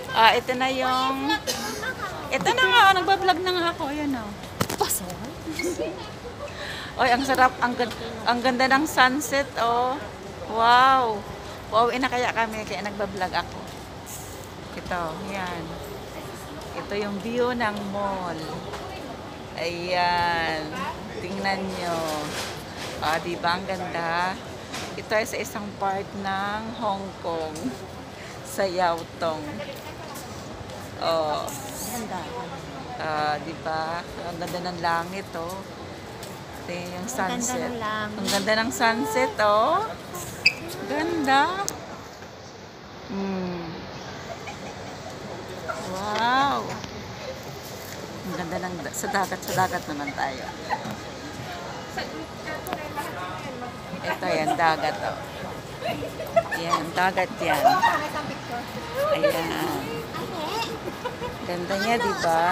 Ito na yung... Ito na nga, nagbablog na nga ako. Ayan o. Pasok. Oy, ang sarap. Ang ganda ng sunset, oh. Wow. Wow, ina kaya kami. Kaya nagbablog ako. Ito, yan. Ito yung view ng mall. Ayan. Tingnan nyo. Diba ang ganda? Ito ay sa isang part ng Hong Kong. Sa Yaotong. Oh. Ganda. Diba? Ang ganda ng langit, oh. Ito yung sunset. Ang ganda ng langit. Ang ganda ng sunset, oh. Ganda. Wow. Ang ganda ng sa dagat naman tayo. Ito yan, dagat, oh. Yan, dagat yan. Ayan. Ganda niya, di ba?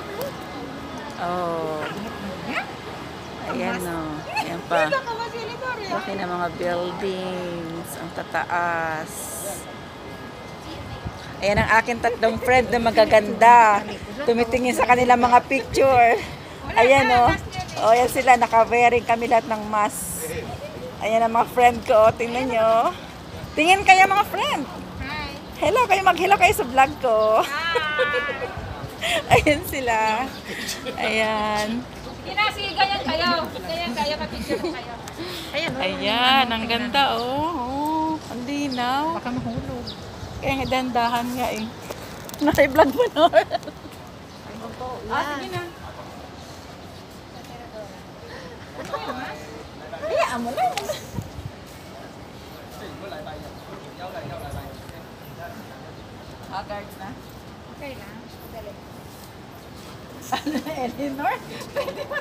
Oh. Ayan, oh. Ayan pa. Laki ng mga buildings. Ang tataas. Ayan ang aking tatlong friend na magaganda. Tumitingin sa kanilang mga picture. Ayan, oh. Oh, ayan sila. Naka-wearing kami lahat ng mask. Ayan ang mga friend ko. Tingnan nyo. Tingin kayo mga friend. Hello kayo. Mag-hello kayo sa vlog ko. Ayan sila. Ayan. Sige, ganyan kayo. Ganyan kayo, kapicture kayo. Ayan, Ayan. Ang ganda, oh. Oh, ang linaw. Baka mahulog. Kaya nga dandahan nga eh. Naka-vlog mo na. Sige na. Hayaan mo na. Guards na. Okay lang. Dali. Eleanor? Pwede ba?